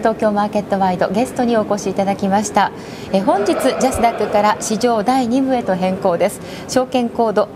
東京マーケットワイド、ゲストにお越しいただきました。本日ジャスダックから市場第2部へと変更です。証券コード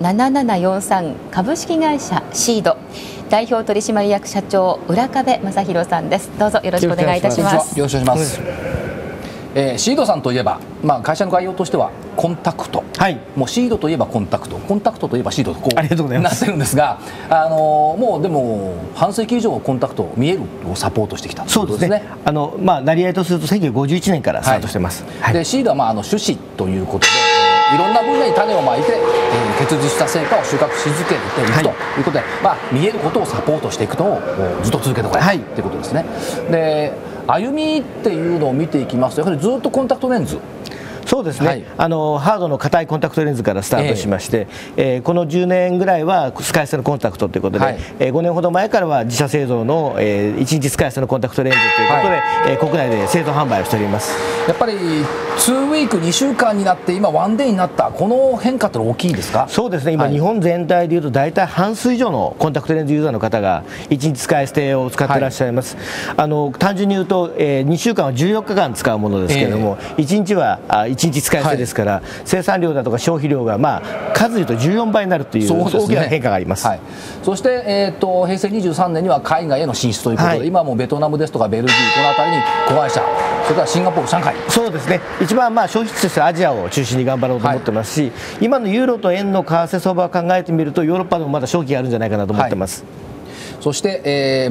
7743株式会社シード代表取締役社長浦壁正弘さんです。どうぞよろしくお願いいたします。 よろしくお願いします。シードさんといえば、会社の概要としてはコンタクト、もうシードといえばコンタクト、コンタクトといえばシードとこうなってるんですが、もうでも半世紀以上コンタクト見えるをサポートしてきたということですね。 成り合いとすると1951年からスタートしてます。 でシードは種子ということで、いろんな分野に種をまいて、結実した成果を収穫し続けていくということで、見えることをサポートしていくのをずっと続けてこいということですね。で歩みっていうのを見ていきますと、やはりずっとコンタクトレンズ。 そうですね、ハードの硬いコンタクトレンズからスタートしまして、この10年ぐらいは使い捨てのコンタクトということで、5年ほど前からは自社製造の、1日使い捨てのコンタクトレンズということで、国内で製造販売をしております。 やっぱり2ウィーク2週間になって今ワンデーになった、この変化って大きいですか？ そうですね、今、日本全体でいうと大体半数以上のコンタクトレンズユーザーの方が1日使い捨てを使っていらっしゃいます。単純に言うと、2週間は14日間使うものですけれども、1日は1日使い捨てですから、生産量だとか消費量が数でいうと14倍になるという大きな変化があります。 そして、平成23年には海外への進出ということで、今もベトナムですとかベルギー、この辺りに子会社、それからシンガポール、上海。 そうですね、一番消費地としてはアジアを中心に頑張ろうと思ってますし、今のユーロと円の為替相場を考えてみると、ヨーロッパでもまだ勝機があるんじゃないかなと思ってます。 そして、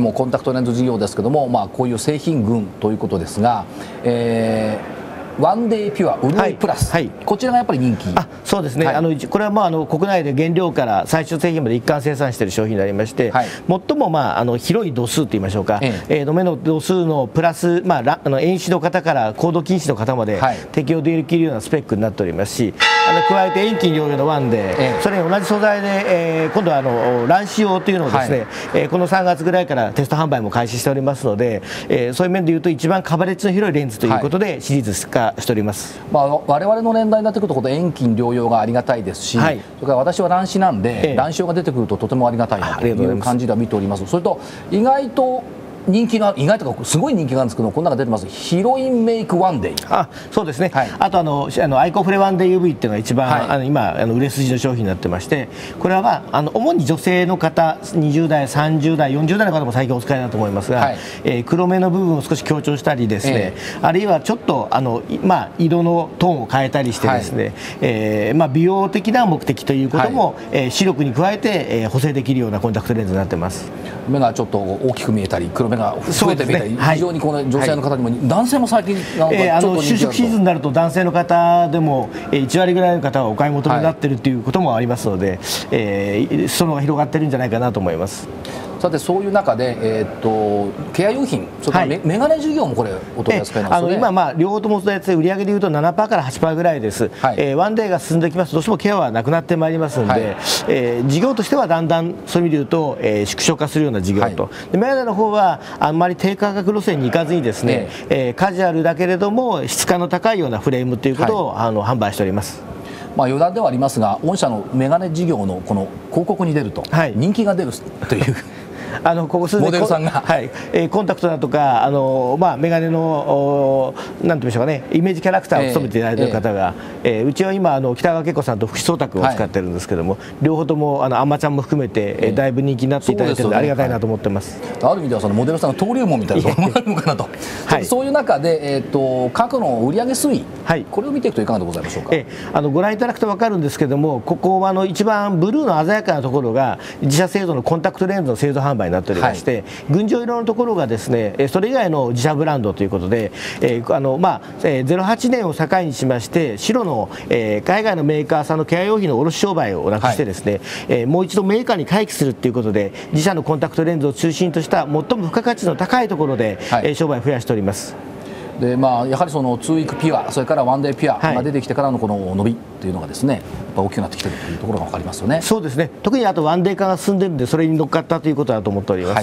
もうコンタクトレンズ事業ですけども、こういう製品群ということですが、ワンデーピュア、潤いプラス、こちらがやっぱり人気。 そうですね、これは国内で原料から最終製品まで一貫生産している商品になりまして、最も広い度数といいましょうか、目の度数のプラス、遠視の方から高度近視の方まで適用できるようなスペックになっておりますし、加えて遠近両用のワンで、それに同じ素材で、今度は乱視用というのをですね、この3月ぐらいからテスト販売も開始しておりますので、そういう面でいうと一番カバレッジの広いレンズということでシリーズ化しております。 我々の年代になってくると遠近両用がありがたいですし、それから私は乱視なんで、乱視用が出てくるととてもありがたいなという感じでは見ております。それと意外と人気が、意外とかすごい人気があるんですけど、この中出てますヒロインメイクワンデー。 そうですね、あとアイコフレワンデー UV っていうのが一番、今売れ筋の商品になってまして、これは主に女性の方、20代30代40代の方も最近お使いだと思いますが、黒目の部分を少し強調したりですね、あるいはちょっと色のトーンを変えたりしてですね、美容的な目的ということも、視力に加えて、補正できるようなコンタクトレンズになってます。 目がちょっと大きく見えたり、黒目が増えてみたり、非常にこの女性の方にも、男性も最近就職シーズンになると男性の方でも1割ぐらいの方はお買い求めになっているということもありますので、裾野が広がってるんじゃないかなと思います。 さてそういう中で、ケア用品、それからメガネ事業もこれお取り扱いなんですよね。 今両方とも売り上げでいうと 7% から 8% ぐらいです。ワンデーが進んできますとどうしてもケアはなくなってまいりますので、事業としてはだんだんそういう意味でいうと、縮小化するような事業と、メガネの方はあんまり低価格路線に行かずにですね、カジュアルだけれども質感の高いようなフレームということを、販売しております。 余談ではありますが、御社のメガネ事業のこの広告に出ると人気が出るという。 ここ数年モデルさんが、 コンタクトだとかメガネのなんていうんでしょうかね、イメージキャラクターを務めていただいている方が、うちは今北川景子さんと福士蒼太君を使ってるんですけども、両方ともあんまちゃんも含めて、だいぶ人気になっていただいているのでありがたいなと思ってます。 ある意味ではそのモデルさんの登竜門みたいなところもあるのかなと。そういう中で、過去の売上推移、これを見ていくといかがでございましょうか。 ご覧いただくと分かるんですけども、ここは一番ブルーの鮮やかなところが自社製造のコンタクトレンズの製造販売になっておりまして、群青色のところがですね、それ以外の自社ブランドということで、08年を境にしまして白の、海外のメーカーさんのケア用品の卸商売をなくしてですね、もう一度メーカーに回帰するということで、自社のコンタクトレンズを中心とした最も付加価値の高いところで、商売を増やしております。 でやはりその2ウィークピュア、それからワンデーピュアが出てきてからのこの伸びというのがですね、やっぱ大きくなってきているというところが分かりますよね。 そうですね、特にあとワンデー化が進んでいるので、それに乗っかったということだと思っております。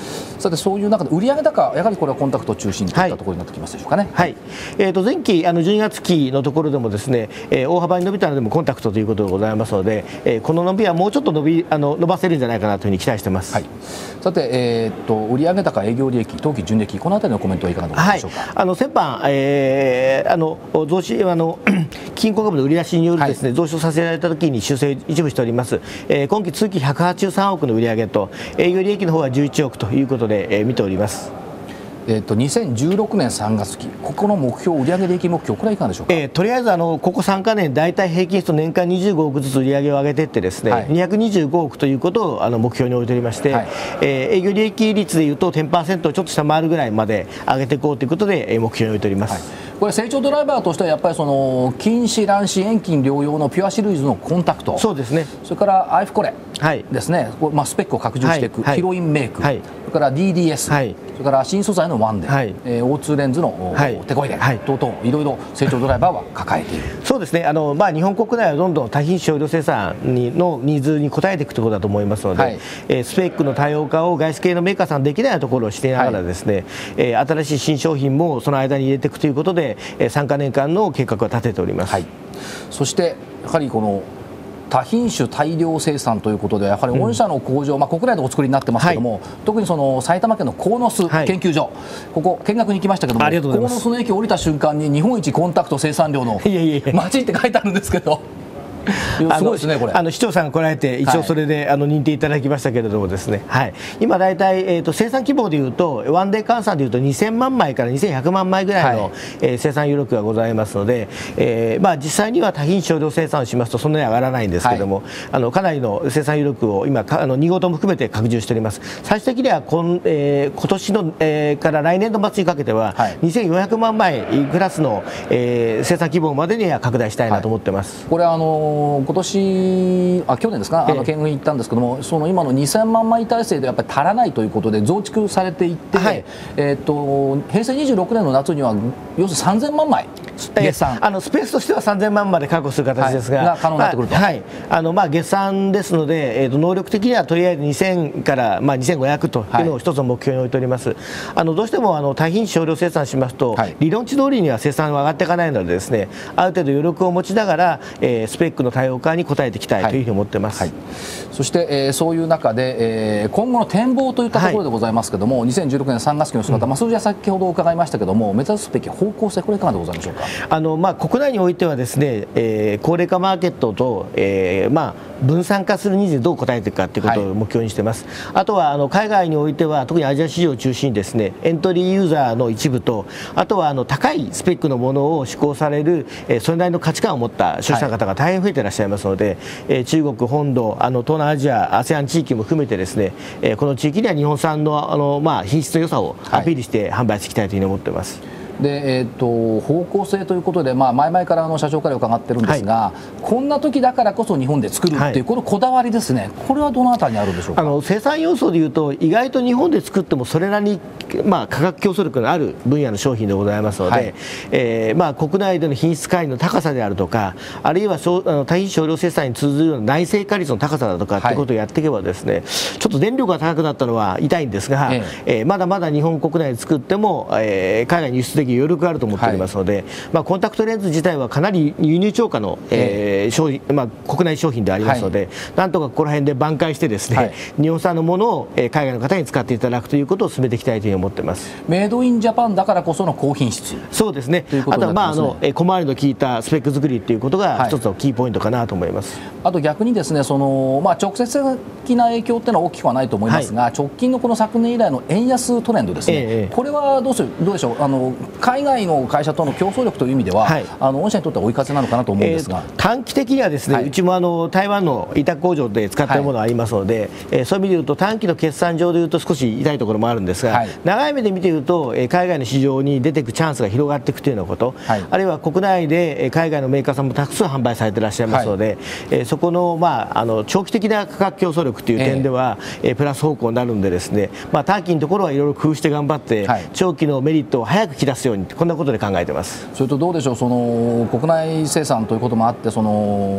さてそういう中で売上高やはりこれはコンタクト中心といったところになってきますでしょうかね。 はい、前期12月期のところでもですね、大幅に伸びたのでもコンタクトということでございますので、この伸びはもうちょっと伸ばせるんじゃないかなというふうに期待してます。 はい、さて、売上高、営業利益、当期純利益、このあたりのコメントはいかがでしょうか。 先般、増資金庫株の売り出しによるですね、増資をさせられたときに修正一部しております。今期通期183億の売上と営業利益の方は11億ということで、見ております。 2016年3月期、ここの目標、売上利益目標、これはいかがでしょうか。 とりあえずここ3か年、大体平均すると年間25億ずつ売り上げを上げていってですね、225億ということを目標に置いておりまして、営業利益率でいうと 10% をちょっと下回るぐらいまで上げていこうということで目標に置いております。 これ成長ドライバーとしてはやっぱりその筋弛卵子遠近療養のピュアシリーズのコンタクト、 そうですね、 それからアイフコレですね、スペックを拡充していく、ヒロインメイク、それから DDS、それから新素材のワンデー、O2 レンズのテコ入れ等々、いろいろ成長ドライバーは抱えている。 そうですね、日本国内はどんどん多品種少量生産のニーズに応えていくということだと思いますので、スペックの多様化を外資系のメーカーさんできないところをしていながらですね、新しい新商品もその間に入れていくということで、3か年間の計画を立てております。 そしてやはりこの多品種大量生産ということで、やはり御社の工場、国内でお作りになってますけども、特にその埼玉県の鴻巣研究所、ここ見学に行きましたけども、鴻巣の駅を降りた瞬間に日本一コンタクト生産量の町って書いてあるんですけど。すごいですね、これ。 市長さんが来られて、一応それで認定いただきましたけれどもですね、今、大体、生産規模でいうと、ワンデー換算でいうと、2000万枚から2100万枚ぐらいの生産余力がございますので、実際には多品種少量生産をしますと、そんなに上がらないんですけれども、かなりの生産余力を今、2号とも含めて拡充しております。最終的には今年のから来年度末にかけては、2400万枚クラスの生産規模までには拡大したいなと思ってます。 これ今年去年ですか、見学に行ったんですけども、その今の2000万枚体制でやっぱり足らないということで増築されていって、平成26年の夏には要するに3000万枚月産、 スペースとしては3000万まで確保する形ですが、 可能になってくると、 月産ですので、能力的にはとりあえず2000から2500というのを一つの目標に置いております。どうしても多品種少量生産しますと、理論値通りには生産は上がっていかないのでですね、ある程度余力を持ちながら、スペックの多様化に応えていきたいというふうに思ってます。 そして、そういう中で、今後の展望といったところでございますけれども、2016年3月期の姿、数字は先ほど伺いましたけれども、目指すべき方向性、これいかがでございましょうか。 国内においてはですね、高齢化マーケットと、分散化するニーズにどう応えていくかということを目標にしています。あとは海外においては特にアジア市場を中心にですね、エントリーユーザーの一部と、あとは高いスペックのものを志向される、それなりの価値観を持った消費者の方が大変増えていらっしゃいますので、中国本土、東南アジア、ASEAN 地域も含めてですね、この地域には日本産の品質の良さをアピールして販売していきたいというふうに思っています。 で方向性ということで、前々から社長から伺ってるんですが、こんな時だからこそ日本で作るっていう、このこだわりですね、これはどのあたりにあるんでしょうか。 生産要素でいうと、意外と日本で作ってもそれなりに、価格競争力のある分野の商品でございますので、国内での品質管理の高さであるとか、あるいは多品少量生産に通ずるような内製化率の高さだとかっていうことをやっていけばですね、ちょっと電力が高くなったのは痛いんですが、まだまだ日本国内で作っても、海外に輸出できる余力があると思っておりますので、コンタクトレンズ自体はかなり輸入超過の、商品、国内商品でありますので、なんとかここら辺で挽回してですね、日本産のものを海外の方に使っていただくということを進めていきたいというふうに思っています。 メイドインジャパンだからこその高品質。 そうですね。あとは小回りの効いたスペック作りということが一つのキーポイントかなと思います。 あと逆にですね、直接的な影響っていうのは大きくはないと思いますが、直近のこの昨年以来の円安トレンドですね。これはどうでしょう。海外の会社との競争力という意味では、御社にとっては追い風なのかなと思うんですが、 短期的にはですね、うちも台湾の委託工場で使っているものがありますので、そういう意味でいうと短期の決算上でいうと少し痛いところもあるんですが、長い目で見ていると海外の市場に出ていくチャンスが広がっていくというようなこと、あるいは国内で海外のメーカーさんもたくさん販売されていらっしゃいますので、そこの長期的な価格競争力という点ではプラス方向になるんでですね、短期のところはいろいろ工夫して頑張って、長期のメリットを早く引き出すように、こんなことで考えています。 それとどうでしょう、国内生産ということもあって、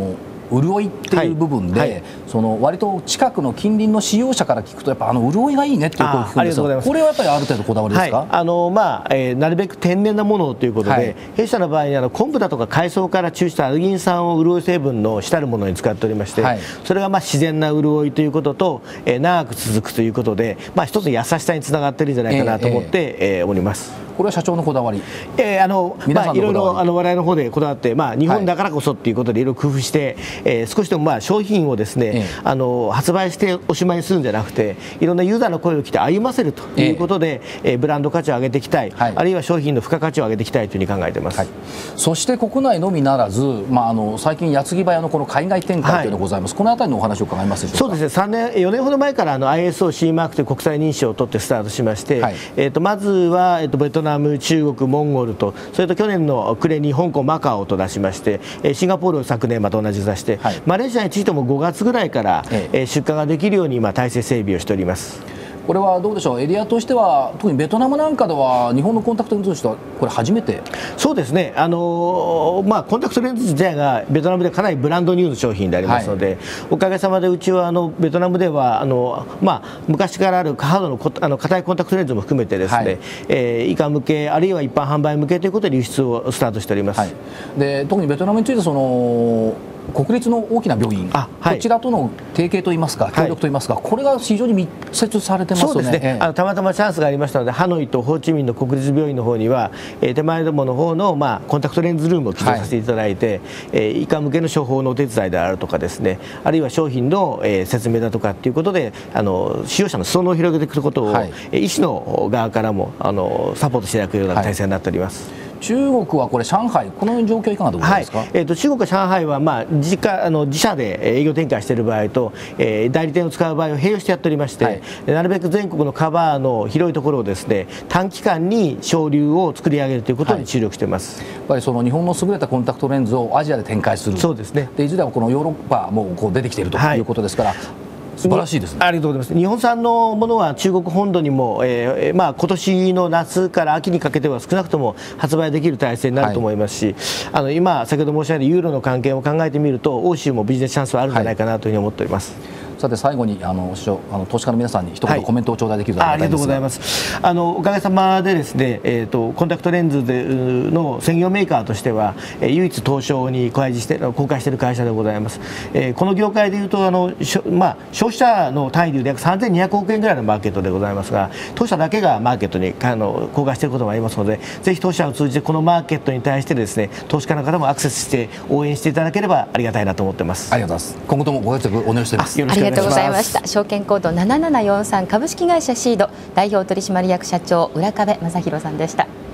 潤いっていう部分で、その割と近くの近隣の使用者から聞くとやっぱ潤いがいいねっていう声を聞くんですが、これはやっぱりある程度こだわりですか？ なるべく天然なものということで、弊社の場合に昆布だとか海藻から抽出したアルギン酸を潤い成分の主たるものに使っておりまして、それが自然な潤いということと、長く続くということで、一つの優しさにつながっているんじゃないかなと思っております。 これは社長のこだわり、 いろいろ我々の方でこだわって、日本だからこそっていうことでいろいろ工夫して、少しでも商品をですね、発売しておしまいにするんじゃなくて、いろんなユーザーの声を聞いて歩ませるということで、ブランド価値を上げていきたい、あるいは商品の付加価値を上げていきたいというふうに考えています。 そして国内のみならず、最近矢継ぎ早のこの海外展開というのがございます。このあたりのお話を伺いますでしょうか？ そうですね、4年ほど前からISO-C マークという国際認証を取ってスタートしまして、まずはベトナム、中国、モンゴルと、それと去年の暮れに香港、マカオと出しまして、シンガポールを昨年また同じ出して、マレーシアについても5月ぐらいから出荷ができるように今体制整備をしております。 これはどうでしょう、エリアとしては特にベトナムなんかでは日本のコンタクトレンズとしてはこれ初めて？ そうですね、コンタクトレンズ自体がベトナムでかなりブランドニューの商品でありますので、おかげさまでうちはベトナムでは昔からあるハードの硬いコンタクトレンズも含めてですね、以下向けあるいは一般販売向けということで輸出をスタートしております。 で特にベトナムについて国立の大きな病院、こちらとの提携といいますか協力といいますか、これが非常に密接されてますよね。 そうですね、たまたまチャンスがありましたので、ハノイとホーチミンの国立病院の方には、手前どもの方のコンタクトレンズルームを起動させていただいて、以下向けの処方のお手伝いであるとかですね、あるいは商品の説明だとかっていうことで使用者の裾野を広げていくことを、医師の側からもサポートしていただくような体制になっております。 中国はこれ上海、この状況いかがでございますか？ 中国は上海は自社で営業展開している場合と、代理店を使う場合を併用してやっておりまして、なるべく全国のカバーの広いところをですね、短期間に省流を作り上げるということに注力しています。 やっぱり日本の優れたコンタクトレンズをアジアで展開する。 そうですね。 でいずれはこのヨーロッパも出てきているということですから。素晴らしいですね。 ありがとうございます。日本産のものは中国本土にも、今年の夏から秋にかけては少なくとも発売できる体制になると思いますし、今先ほど申し上げたユーロの関係を考えてみると欧州もビジネスチャンスはあるんじゃないかなというふうに思っております。 さて最後に投資家の皆さんに一言コメントを頂戴できるとありがとうございます。 おかげさまでですね、コンタクトレンズの専業メーカーとしては唯一東証に公開している会社でございます。この業界でいうと消費者の単位でいうと約3200億円ぐらいのマーケットでございますが、当社だけがマーケットに公開していることもありますので、ぜひ当社を通じてこのマーケットに対してですね、投資家の方もアクセスして応援していただければありがたいなと思っています。 ありがとうございます。今後ともご活躍お願いしています。 ありがとうございました。証券コード7743株式会社シード代表取締役社長浦壁正弘さんでした。